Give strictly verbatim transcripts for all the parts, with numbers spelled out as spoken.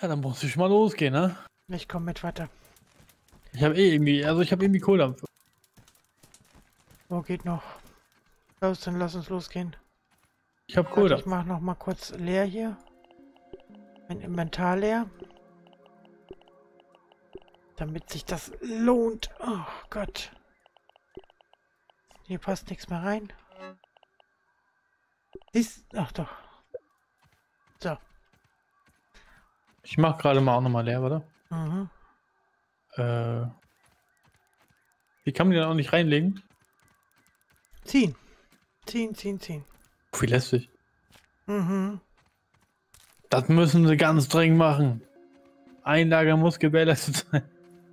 Ja, dann muss ich schon mal losgehen, ne? Ich komm mit, warte. Ich habe eh irgendwie, also ich habe irgendwie Kohldampf. Wo geht noch? Los, dann lass uns losgehen. Ich habe Warte, ich Kohldampf. mach noch mal kurz leer hier. Mein Inventar leer. Damit sich das lohnt. Oh Gott. Hier passt nichts mehr rein. Ist. Ach doch. So. Ich mach gerade mal auch nochmal leer, oder? Mhm. Äh. Wie kann man die dann auch nicht reinlegen? Ziehen. Ziehen, ziehen, ziehen. Wie lästig. Mhm. Das müssen sie ganz dringend machen. Ein Lager muss gewährleistet sein.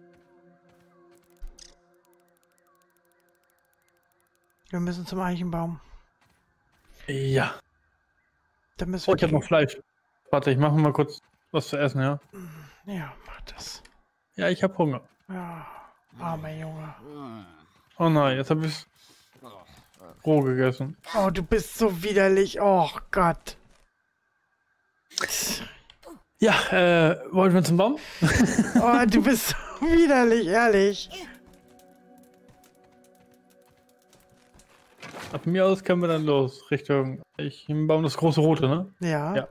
Wir müssen zum Eichenbaum. Ja. Da müssen Oh, wir ich habe noch Fleisch. Warte, ich mache mal kurz was zu essen, ja? Ja, mach das. Ja, ich habe Hunger. Ja, armer Junge. Oh nein, jetzt habe ich roh gegessen. Oh, du bist so widerlich. Oh Gott. Ja, äh, wollen wir zum Baum? Oh, du bist so widerlich, ehrlich. Ab mir aus können wir dann los. Richtung. Ich im Baum das große rote, ne? Ja. Ja.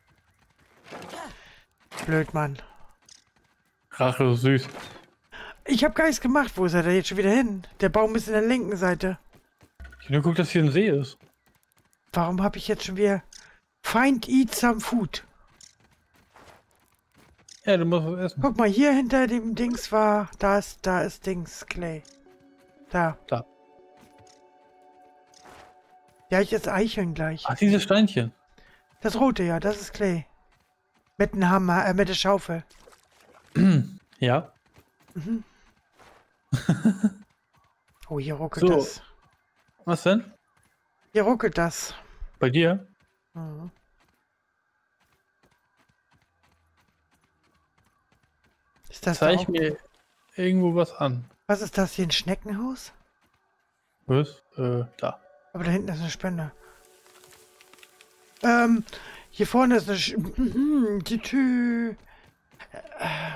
Blöd, Mann. Rache ist süß. Ich habe gar nichts gemacht. Wo ist er denn jetzt schon wieder hin? Der Baum ist in der linken Seite. Ich hab nur geguckt, dass hier ein See ist. Warum habe ich jetzt schon wieder... Find eat some food. Ja, du musst was essen. Guck mal, hier hinter dem Dings war... Da ist, da ist Dings, Clay. Da. Da. Ja, ich esse Eicheln gleich. Ach, diese Steinchen. Das rote, ja, das ist Clay. Mit dem Hammer, äh, mit der Schaufel. Ja. Mhm. Oh, hier ruckelt So. das. Was denn? Hier ruckelt das. Bei dir? Mhm. Ist das da Zeig auch? mir irgendwo was an. Was ist das hier, ein Schneckenhaus? Was? Äh, da. Aber da hinten ist eine Spende. Ähm, hier vorne ist eine Sch mhm, die Tür. Äh.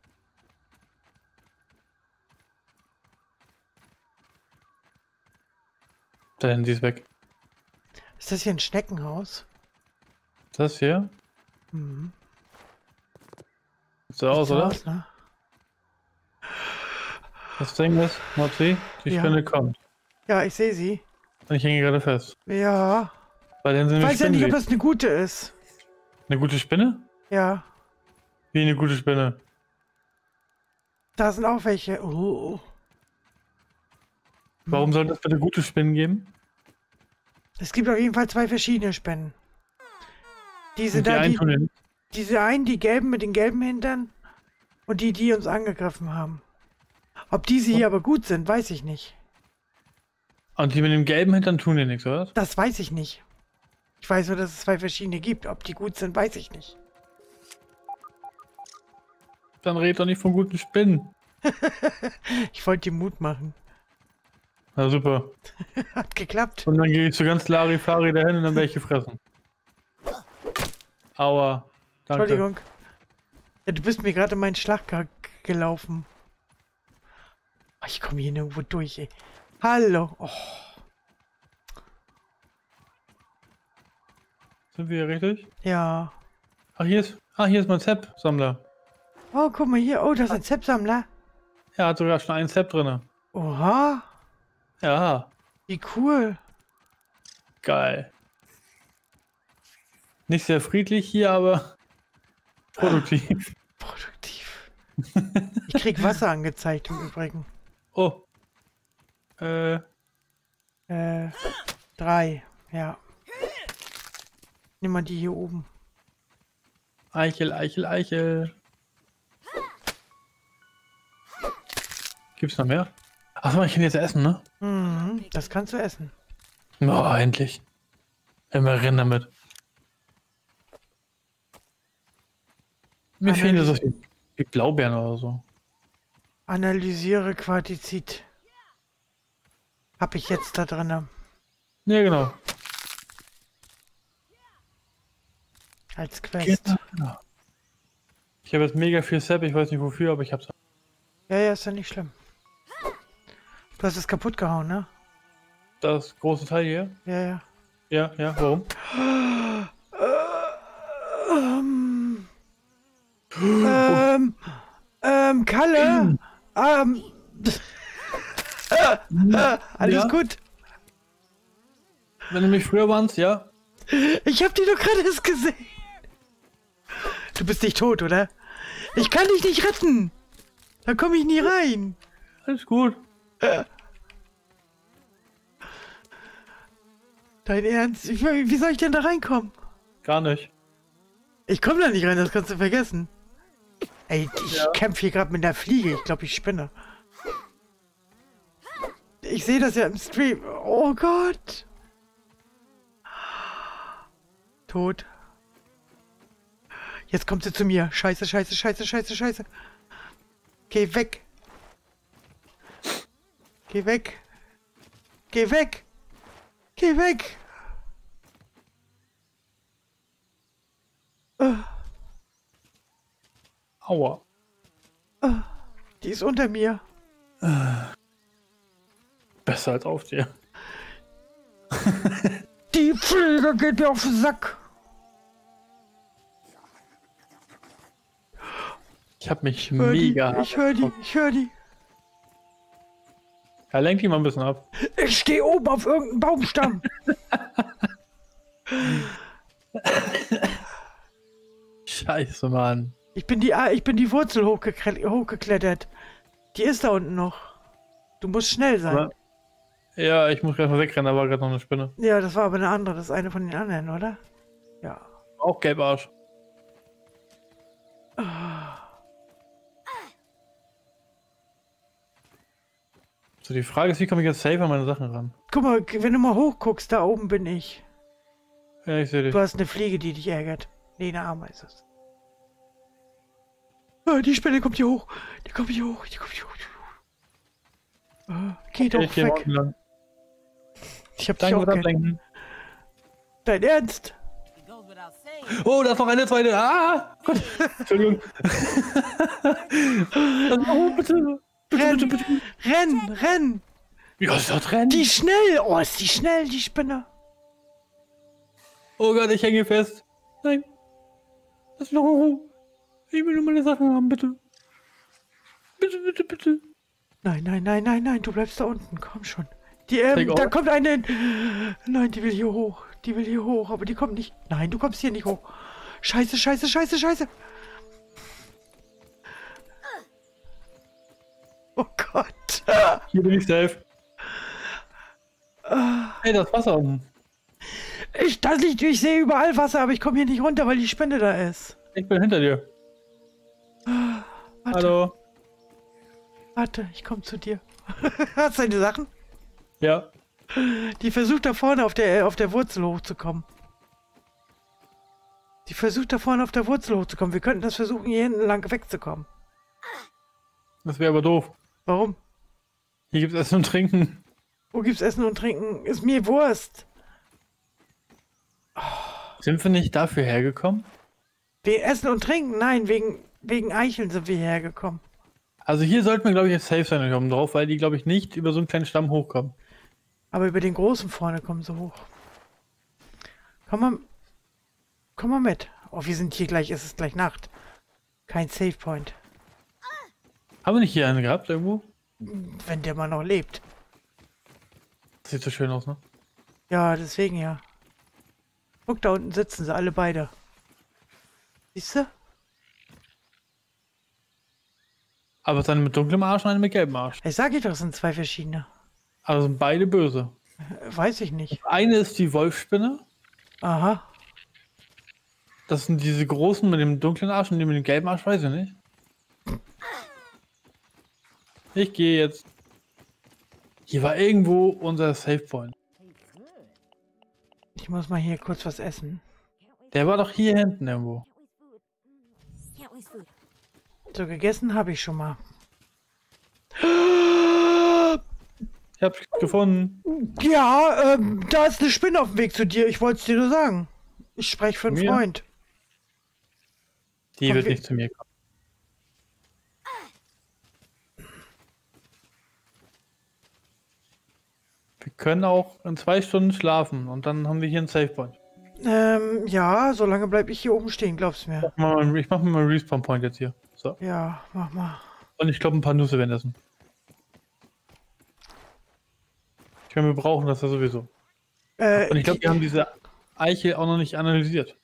Da hinten, sie ist weg. Ist das hier ein Schneckenhaus? Das hier? Mhm. Sieht so aus, Sieht so oder? aus, ne? Das Ding ist, Mozzi, die Ja. Spinne kommt. Ja, ich sehe sie. Und ich hänge gerade fest. Ja. Weil dann sind Ich wir weiß ja nicht, ob Spinnen. das eine gute ist. Eine gute Spinne? Ja. Wie eine gute Spinne? Da sind auch welche. Oh. Warum soll das bitte gute Spinnen geben? Es gibt auf jeden Fall zwei verschiedene Spenden. Diese Und die da, einen die, tun den- diese einen, die gelben mit den gelben Hintern und die, die uns angegriffen haben. Ob diese hier aber gut sind, weiß ich nicht. Und die mit dem gelben Hintern tun dir nichts, oder? Das weiß ich nicht. Ich weiß nur, dass es zwei verschiedene gibt. Ob die gut sind, weiß ich nicht. Dann red doch nicht von guten Spinnen. Ich wollte dir Mut machen. Na super. Hat geklappt. Und dann gehe ich so ganz Larifari dahin und dann werde ich gefressen. Aua. Danke. Entschuldigung. Ja, du bist mir gerade in meinen Schlag ge gelaufen. Oh, ich komme hier nirgendwo durch, ey. Hallo. Oh. Sind wir hier richtig? Ja. Ach, hier ist, ah, hier ist mein Zep-Sammler. Oh, guck mal hier. Oh, das ist ein Zepsammler. Er hat sogar schon einen Zep drin. Oha. Ja, Wie cool. geil. Nicht sehr friedlich hier, aber produktiv. Produktiv. Ich krieg Wasser angezeigt im Übrigen. Oh. Äh, Äh, drei. Ja. Nimm mal die hier oben. Eichel, Eichel, Eichel. Gibt's noch mehr? Achso, ich kann jetzt essen, ne? Mhm, das kannst du essen. Oh, endlich. Immer rennen damit. Mir Analyse- fehlen so viel wie Blaubeeren oder so. Analysiere Quartizit. Hab ich jetzt da drin. Ja, genau. Als Quest. Genau. habe jetzt mega viel Sap, ich weiß nicht wofür, aber ich hab's. Ja, ja, ist ja nicht schlimm. Du hast es kaputt gehauen, ne? Das große Teil hier? Ja, ja. Ja, ja, warum? Ähm, ähm, ähm, Kalle, ähm, äh, äh, alles Ja? gut. Wenn du mich früher warst, ja? Ich hab dich doch gerade erst gesehen. Du bist nicht tot, oder? Ich kann dich nicht retten. Da komme ich nie rein. Alles gut. Dein Ernst? Ich, wie soll ich denn da reinkommen? Gar nicht. Ich komme da nicht rein, das kannst du vergessen. Ey, ich Ja. kämpfe hier gerade mit der Fliege. Ich glaube, ich spinne. Ich sehe das ja im Stream. Oh Gott. Tot. Jetzt kommt sie zu mir. Scheiße, scheiße, scheiße, scheiße, scheiße. Geh weg. Geh weg. Geh weg. Geh weg. Uh, Aua. uh, die ist unter mir. Besser als auf dir. Die Fliege geht mir auf den Sack. Ich hab mich Hör die, mega... ich höre die, ich höre die. Ja, lenk die mal ein bisschen ab. Ich stehe oben auf irgendeinem Baumstamm. Scheiße, Mann. Ich bin die, ah, ich bin die Wurzel hochgekle hochgeklettert. Die ist da unten noch. Du musst schnell sein. Aber- Ja, ich muss gleich mal wegrennen, da war gerade noch eine Spinne. Ja, das war aber eine andere. Das ist eine von den anderen, oder? Ja. Auch Gelbarsch. So, die Frage ist, wie komme ich jetzt safe an meine Sachen ran? Guck mal, wenn du mal hochguckst, da oben bin ich. Ja, ich sehe dich. Du hast eine Fliege, die dich ärgert. Nee, eine Ameise ist es. Ah, die Spinne kommt hier hoch. Die kommt hier hoch. Die kommt hier hoch. Die kommt hier hoch. Ah, geh doch Ich gehe weg. mal lang. Ich hab dich Danke auch fürs gern. Ablenken. Dein Ernst? It goes without saying. Oh, da ist noch eine zweite. Ah! Gott. Entschuldigung. Oh, bitte. Bitte, Renn, bitte, bitte. renn, renn. Ja, ist doch drin. Die schnell. Oh, ist die schnell, die Spinne. Oh Gott, ich hänge fest. Nein. Lass mich noch hoch. Ich will nur meine Sachen haben, bitte. Bitte, bitte, bitte. Nein, nein, nein, nein, nein, du bleibst da unten. Komm schon. Die, ähm, Take da off. kommt eine. Nein, die will hier hoch. Die will hier hoch, aber die kommt nicht. Nein, du kommst hier nicht hoch. Scheiße, scheiße, scheiße, scheiße. Oh Gott. Hier bin ich safe. Hey, das Wasser oben. Ich, das liegt, ich sehe überall Wasser, aber ich komme hier nicht runter, weil die Spinne da ist. Ich bin hinter dir. Warte, Hallo. warte, ich komme zu dir. Hast du deine Sachen? Ja. Die versucht da vorne auf der, auf der Wurzel hochzukommen. Die versucht da vorne auf der Wurzel hochzukommen. Wir könnten das versuchen, hier hinten lang wegzukommen. Das wäre aber doof. Warum? Hier gibt es Essen und Trinken. Wo gibt's Essen und Trinken? Ist mir Wurst. Sind wir nicht dafür hergekommen? Wegen Essen und Trinken? Nein, wegen, wegen Eicheln sind wir hierher gekommen. Also hier sollten wir, glaube ich, jetzt safe sein kommen drauf, weil die, glaube ich, nicht über so einen kleinen Stamm hochkommen. Aber über den großen vorne kommen sie hoch. Komm mal. Komm mal mit. Oh, wir sind hier gleich, es ist gleich Nacht. Kein Save Point. Haben wir nicht hier einen gehabt irgendwo? Wenn der mal noch lebt. Das sieht so schön aus, ne? Ja, deswegen ja. Guck, da unten sitzen sie alle beide. Siehst du? Aber es ist eine mit dunklem Arsch und eine mit gelbem Arsch. Ich sag ich doch, es sind zwei verschiedene. Also sind beide böse. Äh, Weiß ich nicht. Eine ist die Wolfsspinne. Aha. Das sind diese großen mit dem dunklen Arsch und die mit dem gelben Arsch, weiß ich nicht. Ich gehe jetzt. Hier war irgendwo unser Save Point. Ich muss mal hier kurz was essen. Der war doch hier hinten irgendwo. Can't waste food. So, gegessen habe ich schon mal. Ich hab's gefunden. Ja, ähm, da ist eine Spinne auf dem Weg zu dir. Ich wollte es dir nur sagen. Ich spreche für einen Mir? Freund. Die Komm, wird wir- nicht zu mir kommen. können auch in zwei Stunden schlafen und dann haben wir hier einen Savepoint. Ähm, ja, solange bleib ich hier oben stehen, glaubst du mir. Mach mal- Ich mach mir mal einen Respawn-Point jetzt hier. So. Ja, mach mal. Und ich glaube, ein paar Nüsse werden essen. Ich meine, wir brauchen das ja sowieso. Äh, Und ich glaube, wir haben diese Eiche auch noch nicht analysiert.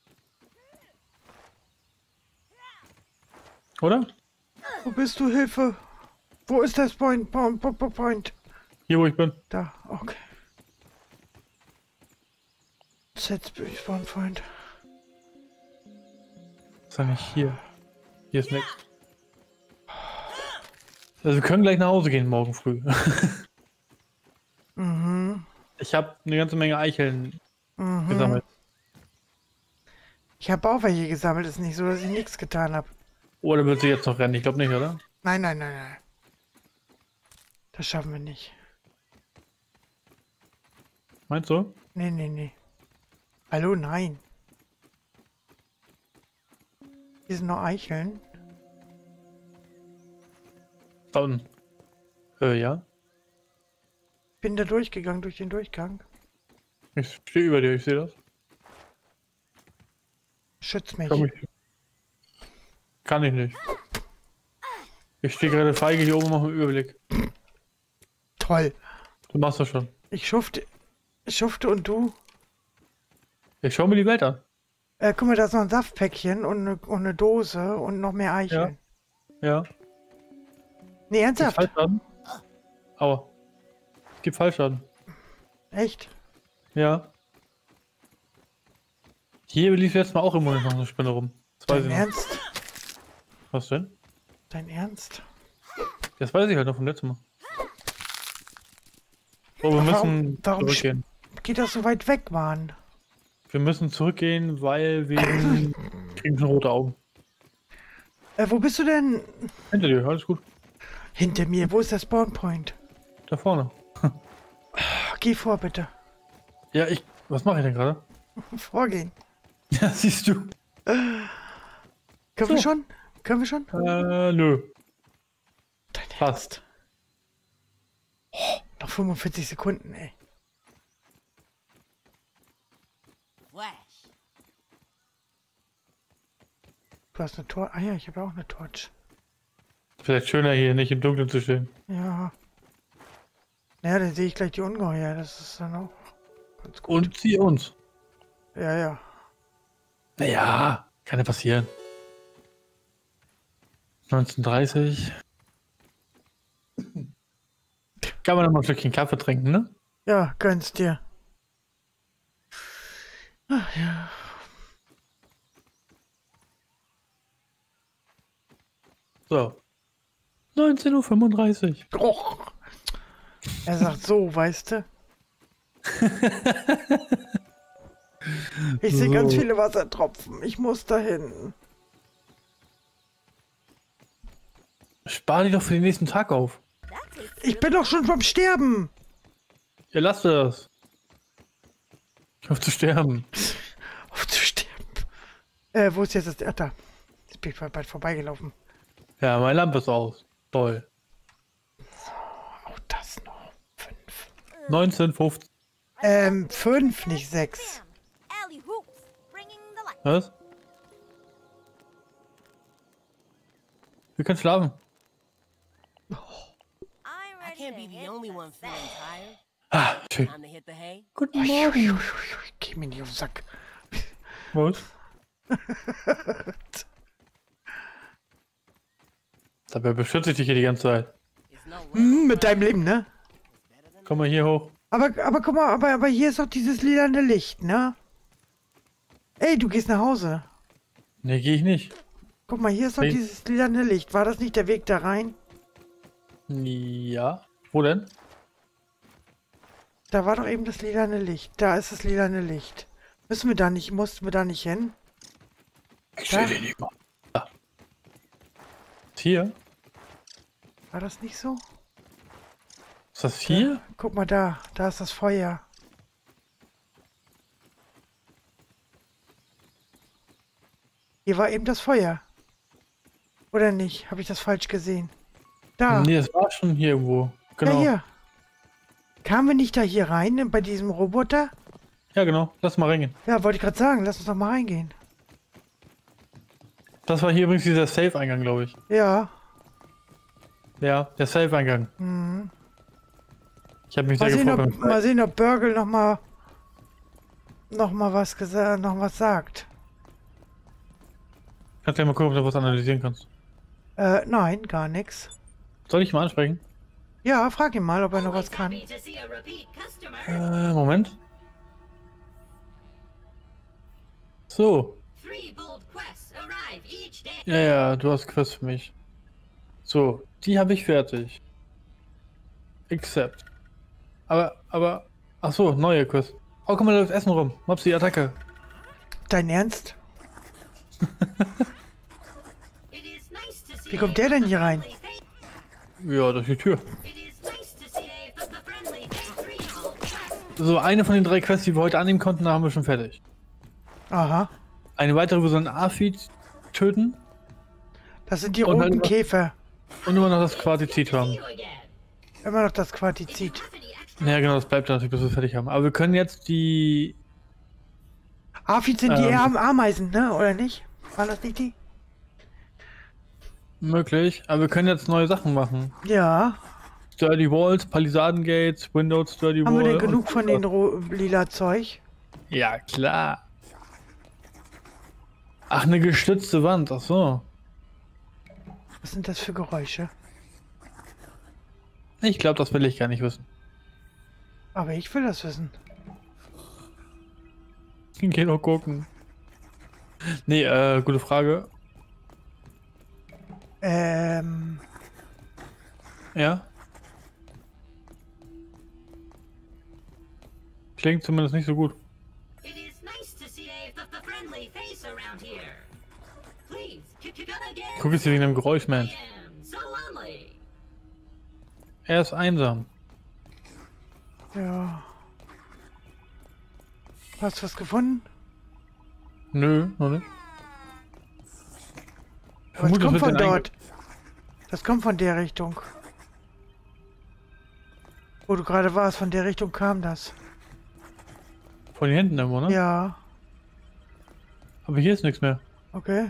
Oder? Wo bist du, Hilfe? Wo ist das Point? Point, Point, Point, Point. Hier, wo ich bin. Da, okay. Set Spawn Point. Ist ja nicht hier. Hier ist nichts. Also wir können gleich nach Hause gehen morgen früh. Mhm. Ich habe eine ganze Menge Eicheln Mhm. gesammelt. Ich habe auch welche gesammelt. Ist nicht so, dass ich nichts getan habe. Oder wird sie jetzt noch rennen? Ich glaube nicht, oder? Nein, nein, nein, nein. Das schaffen wir nicht. Meinst du? Nee, nee, nee. Hallo, nein. Hier sind noch Eicheln. Da unten. Äh, ja. Bin da durchgegangen, durch den Durchgang. Ich stehe über dir, ich sehe das. Schütz mich. Komm, ich. Kann ich nicht. Ich stehe gerade feige hier oben, mache einen Überblick. Toll. Du machst das schon. Ich schufte, ich schufte und du? Ich schau mir die Welt an. Äh, guck mal, da ist noch ein Saftpäckchen und eine, und eine Dose und noch mehr Eicheln. Ja. Nee, Gibt ernsthaft? Fallschaden? Aua. Es gibt Fallschaden. Echt? Ja. Hier lief jetzt mal auch immer noch eine Spinne rum. Das weiß Dein ich noch. Ernst? Was denn? Dein Ernst? Das weiß ich halt noch vom letzten Mal. So, wir Warum- müssen warum zurückgehen. Geht das so weit weg, Mann? Wir müssen zurückgehen, weil wir kriegen schon rote Augen. Äh, wo bist du denn? Hinter dir, alles gut. Hinter mir. Wo ist der Spawn Point? Da vorne. Ach, geh vor, bitte. Ja, ich. Was mache ich denn gerade? Vorgehen. Ja, siehst du. Können wir So. schon? Können wir schon? Äh, nö. Dein Passt. Oh, noch fünfundvierzig Sekunden, ey. Flash. Du hast eine Torch. Ah ja, ich habe auch eine Torch. Vielleicht schöner hier nicht im Dunkeln zu stehen. Ja. Naja, dann sehe ich gleich die Ungeheuer. Das ist dann auch ganz gut. Und sie uns. Ja, ja. Naja, kann ja passieren. neunzehnhundertdreißig. Kann man noch mal ein Stückchen Kaffee trinken, ne? Ja, gönn's dir. Ach ja. So. neunzehn Uhr fünfunddreißig. Och. Er sagt so, weißt du? Ich sehe ganz So. viele Wassertropfen. Ich muss dahin. Spar die doch für den nächsten Tag auf. Ich bin doch schon vom Sterben. Ja, lass das. Ich hoffe zu sterben. Auf zu sterben. Äh, wo ist jetzt das? Ach, da. Jetzt bin ich bald bald vorbeigelaufen. Ja, meine Lampe ist aus. Toll. Auch das noch. Fünf. neunzehn Uhr fünfzig. Ähm, fünf, nicht sechs. Alley hoops. Bringing the light. Was? Wir können schlafen. I'm I ready can't to be the hit only the one feeling tired. Ah, schön. Time to hit the hay. Guten Ui, ui, Morgen. ui, ui, Geh mir nicht auf den Sack. Was? Dabei beschütze ich dich hier die ganze Zeit. It's no Hm, mit deinem Leben, ne? better than Komm mal hier hoch. Aber, aber guck mal, aber, aber hier ist doch dieses lilane Licht, ne? Ey, du gehst nach Hause. Nee, gehe ich nicht. Guck mal, hier ist doch Nee. dieses lilane Licht. War das nicht der Weg da rein? Ja. Wo denn? Da war doch eben das lilane Licht. Da ist das lilane Licht. Müssen wir da nicht, mussten wir da nicht hin? Ich Ja. sehe den nicht mal. Da. Hier? War das nicht so? Ist das hier? Guck mal da, da ist das Feuer. Hier war eben das Feuer. Oder nicht? Habe ich das falsch gesehen? Da. Nee, das war schon hier irgendwo. Genau. Ja, hier. Kamen wir nicht da hier rein, bei diesem Roboter? Ja, genau. Lass mal reingehen. Ja, wollte ich gerade sagen, lass uns doch mal reingehen. Das war hier übrigens dieser Safe-Eingang, glaube ich. Ja. Ja, der Safe-Eingang. Mhm. Ich habe mich Mal sehr sehen, gefreut ob, beim mal sehen, ob Burgle noch mal noch mal was gesagt, noch was sagt. Kannst gleich mal gucken, ob du was analysieren kannst. Äh, nein, gar nichts. Soll ich mal ansprechen? Ja, frag ihn mal, ob er noch was kann. Happy to see a repeat customer. Äh, Moment. So. Three bold quests arrive each day. Ja, ja, du hast Quest für mich. So, die habe ich fertig. Accept. Aber, aber, ach so, neue Quest. Oh, guck mal, da läuft Essen rum. Mopsi, Attacke. Dein Ernst? It is nice to see Wie kommt der denn hier rein? a friendly face. Ja, durch die Tür. It is nice to see a f- friendly face. Three bold quests. So, eine von den drei Quests, die wir heute annehmen konnten, haben wir schon fertig. Aha. Eine weitere, wir sollen Afid töten Das sind die Und roten halt- Käfer. und immer noch das Quartizid haben. You again. Immer noch das Quartizid. Have any extra Ja, genau, das bleibt natürlich, bis wir es fertig haben. Aber wir können jetzt die... Aphid sind die Ähm. Am- Ameisen, ne? Oder nicht? Waren das nicht die? Möglich, aber wir können jetzt neue Sachen machen. Ja. Sturdy Walls, Palisadengates, Windows, Sturdy Wall. Haben wir denn genug und- von den ro- lila Zeug? Ja, klar. Ach, eine gestützte Wand, ach so. Was sind das für Geräusche? Ich glaube, das will ich gar nicht wissen. Aber ich will das wissen. Geh doch gucken. Nee, äh, gute Frage. Ähm. Ja? Klingt zumindest nicht so gut. It is nice to see a f- f- friendly face around here. Please, c- c- come again. Guck jetzt wegen dem Geräusch, I Mensch. am so lonely. Er ist einsam. Ja. Hast du was gefunden? Nö, noch nicht. Ich Aber das vermute, kommt wird von den dort. Das kommt von der Richtung. Wo du gerade warst, von der Richtung kam das. Eingang- Von den Händen irgendwo, ne? Ja, Aber hier ist nichts mehr. okay.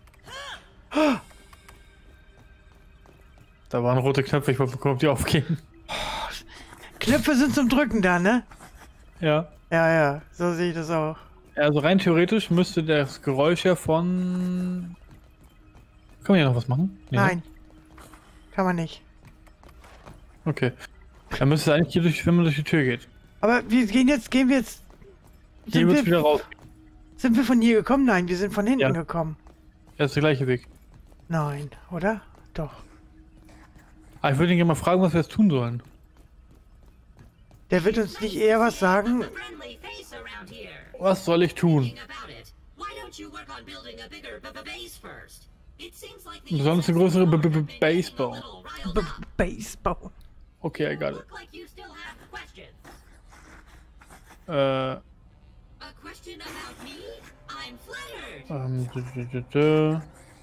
Da waren rote Knöpfe, ich wollte gucken, ob die aufgehen. Knöpfe sind zum Drücken da, ne? Ja. Ja, ja, so sehe ich das auch. Also rein theoretisch müsste das Geräusch ja von... Kann man hier noch was machen? Nee, ne? Nein. Kann man nicht. Okay. Dann müsste es eigentlich hier durch, wenn man durch die Tür geht. Aber wir gehen jetzt, gehen wir jetzt. Hier Sind wird es wieder wir, raus. sind wir von hier gekommen? Nein, wir sind von hinten Ja. gekommen. Das ist der gleiche Weg. Nein, oder? Doch. Aber ich würde ihn gerne mal fragen, was wir jetzt tun sollen. Der wird uns nicht eher was sagen. A friendly face around here. Was soll ich tun? Thinking about it, why don't you work on building a bigger b- b- base first? It seems like the Wir sollen uns eine größere B- B- B- insects Base are bauen. getting a little riled B up. Baseball. Okay, I got it. Look like you still have questions. Äh, A question about me? I'm flattered. ähm, dü- dü- dü- dü.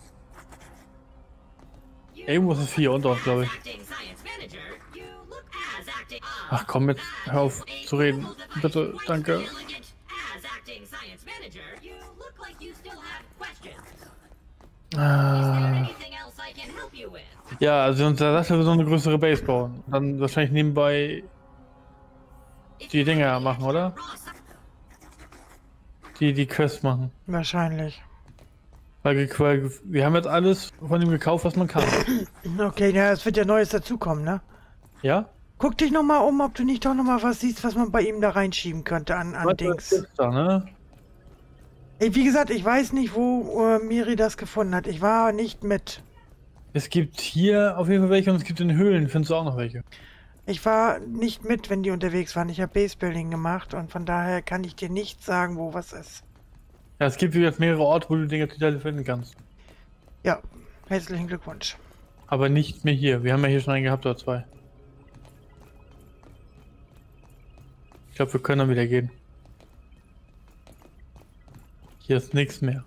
You Irgendwo ist es vier unter uns, glaube ich. acting science manager, you look as acting. Ach komm, jetzt hör auf zu reden. Bitte, danke. As acting science manager, you look like you still have questions. Is there Ah, anything else I can help you with? ja, also uns sagt, wir sollen eine größere Base bauen. Dann wahrscheinlich nebenbei die Dinger machen, oder? Die die Quest machen. Wahrscheinlich. Weil, wir- weil wir haben jetzt alles von ihm gekauft, was man kann. Okay, ja, es wird ja Neues dazukommen, ne? Ja? Guck dich noch mal um, ob du nicht doch noch mal was siehst, was man bei ihm da reinschieben könnte an, an Was Dings. ist da, ne? Ey, wie gesagt, ich weiß nicht, wo äh, Miri das gefunden hat. Ich war nicht mit. Es gibt hier auf jeden Fall welche und es gibt in Höhlen, findest du auch noch welche. Ich war nicht mit, wenn die unterwegs waren. Ich habe Basebuilding gemacht und von daher kann ich dir nicht sagen, wo was ist. Ja, es gibt jetzt mehrere Orte, wo du Dinge Details finden kannst. Ja, herzlichen Glückwunsch. Aber nicht mehr hier. Wir haben ja hier schon einen gehabt oder zwei. Ich glaube, wir können dann wieder gehen. Hier ist nichts mehr.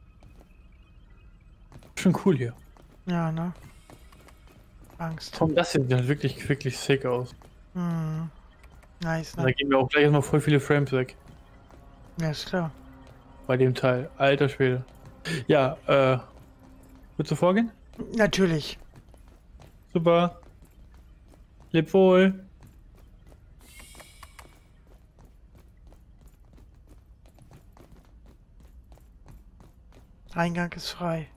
Schon cool hier. Ja, ne? Angst. Tom, das sieht halt wirklich, wirklich sick aus. Hm. Nice, Da ne? gehen mir auch gleich erstmal voll viele Frames weg. Ja, ist klar. Bei dem Teil. Alter Schwede. Ja, äh. Willst du vorgehen? Natürlich. Super. Leb wohl. Eingang ist frei.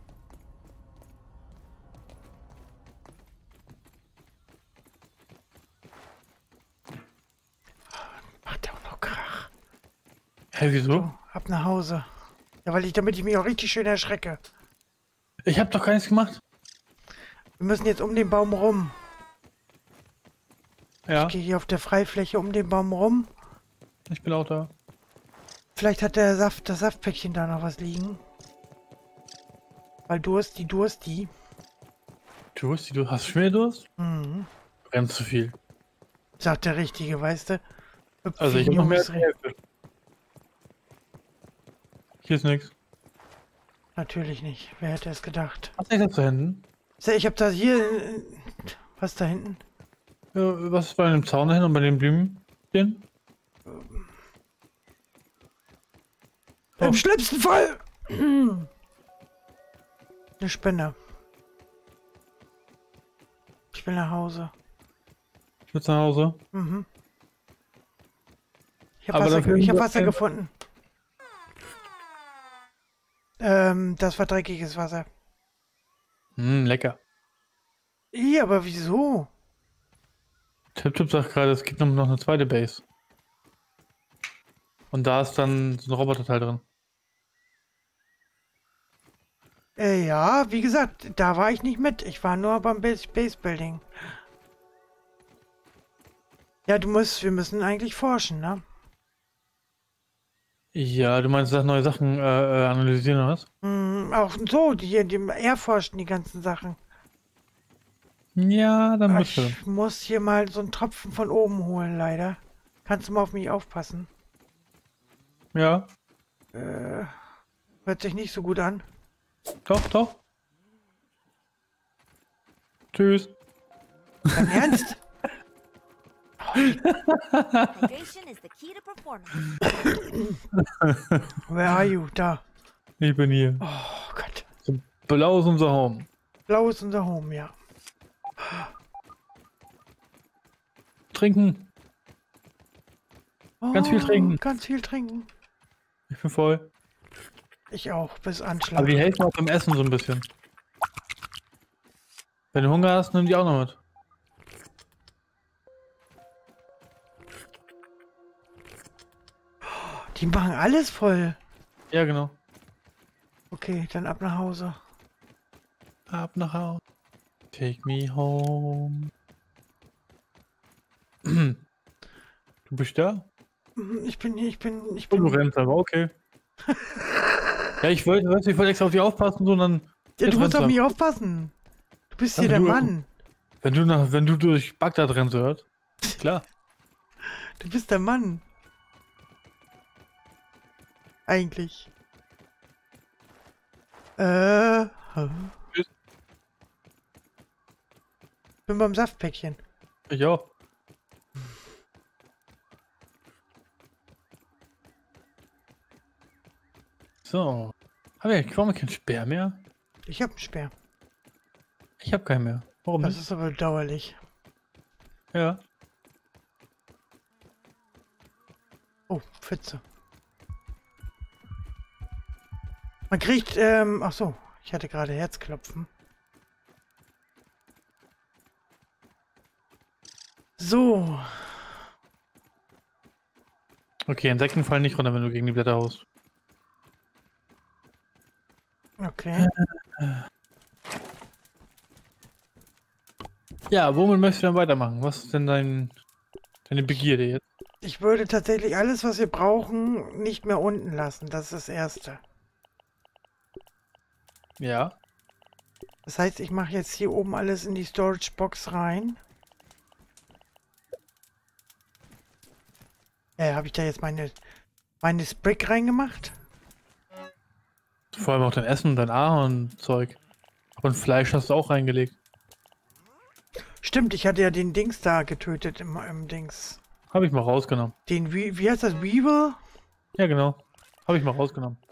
Macht ja auch noch Krach. Hä, wieso? So, ab nach Hause. Ja, weil ich, damit ich mich auch richtig schön erschrecke. Ich hab doch gar nichts gemacht. Wir müssen jetzt um den Baum rum. Ja, Ich gehe hier auf der Freifläche um den Baum rum. ich bin auch da. Vielleicht hat der Saft, das Saftpäckchen da noch was liegen. Weil Dursti, Dursti. Durst, du hast schon wieder Durst? Mhm. Du brennst zu viel. Sagt der Richtige, weißt du? Hüpf Also wie ich ein hab noch mehr als junges die Reh. Hälfte. Hier ist nichts. Natürlich nicht. Wer hätte es gedacht? Was ist das da hinten? So, ich habe da hier... äh, Was da hinten? Ja, was ist bei dem Zaun da hinten und bei den Blümchen? Oh. Im schlimmsten Fall... Eine Spinne. Ich will nach Hause. Ich will nach Hause. Mhm. Ich habe Aber Wasser, dafür ge ich hab muss Wasser ein- gefunden. Ähm, das war dreckiges Wasser. Hm, lecker. Ih, aber wieso? Tipp-Tipp sagt gerade, es gibt noch noch eine zweite Base. Und da ist dann so ein Roboterteil drin. Äh, ja, wie gesagt, da war ich nicht mit. Ich war nur beim Base, Base Building. Ja, du musst, wir müssen eigentlich forschen, ne? Ja, du meinst, dass neue Sachen äh, äh, analysieren oder was? Hm, auch so, die, die erforschen die ganzen Sachen. Ja, dann Ah, müsst ihr. Ich muss hier mal so einen Tropfen von oben holen, leider. Kannst du mal auf mich aufpassen? Ja, Äh, hört sich nicht so gut an. doch, doch. Tschüss. Dein Ernst? Hydration is the key to performance. Where are you? Da. Ich bin hier. Oh Gott. Blau ist unser Home. Blau ist unser Home, ja. Trinken. Ganz viel Oh, trinken. Ganz viel trinken. Ich bin voll. Ich auch, bis Anschlag. Aber die helfen auch beim Essen so ein bisschen. Wenn du Hunger hast, nimm die auch noch mit. Die machen alles voll. Ja, genau. Okay, dann ab nach Hause. Ab nach Hause. Take me home. Du bist da? Mhm, Ich bin hier, ich bin, ich Oh, du bin. rennst aber, okay. Ja, ich wollte, weißt du, ich wollte extra auf dich aufpassen, so, und dann. Ja, jetzt du musst rennst auf du. mich aufpassen. Du bist hier Aber der du- Mann. Wenn du nach, wenn du durch Bagdad rennst, hört. Klar. Du bist der Mann. Eigentlich. Äh. hä? Tschüss. Bin beim Saftpäckchen. Ich auch. So. Hab ich, warum hab ich keinen Speer mehr? Ich hab einen Speer. Ich hab keinen mehr. Warum Das nicht? ist aber bedauerlich. Ja. Oh, Pfütze. Man kriegt, ähm, ach so, ich hatte gerade Herzklopfen. So, Okay, Insekten fallen nicht runter, wenn du gegen die Blätter haust. okay. Ja, womit möchtest du dann weitermachen? Was ist denn dein, deine Begierde jetzt? Ich würde tatsächlich alles, was wir brauchen, nicht mehr unten lassen. Das ist das Erste. Ja. Das heißt, ich mache jetzt hier oben alles in die Storage Box rein. Äh, habe ich da jetzt meine, meine Brick reingemacht? Vor allem auch dein Essen, dein Ahornzeug. Und Fleisch hast du auch reingelegt. Stimmt, ich hatte ja den Dings da getötet im, im Dings. Habe ich mal rausgenommen. Den, wie, wie heißt das, Weevil? Ja, genau. Habe ich mal rausgenommen.